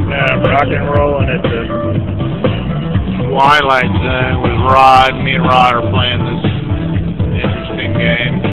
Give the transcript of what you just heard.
rock and rolling at the Twilight Zone with Rod. Me and Rod are playing this interesting game.